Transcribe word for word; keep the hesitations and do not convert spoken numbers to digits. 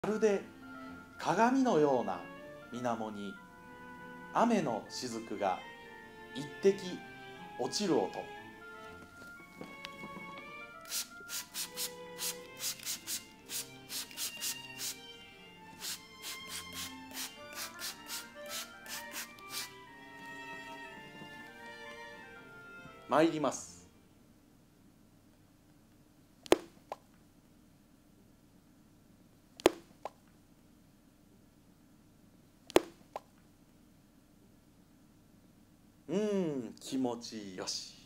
まるで鏡のような水面に雨の雫が一滴落ちる音。参ります。うーん、気持ちよし。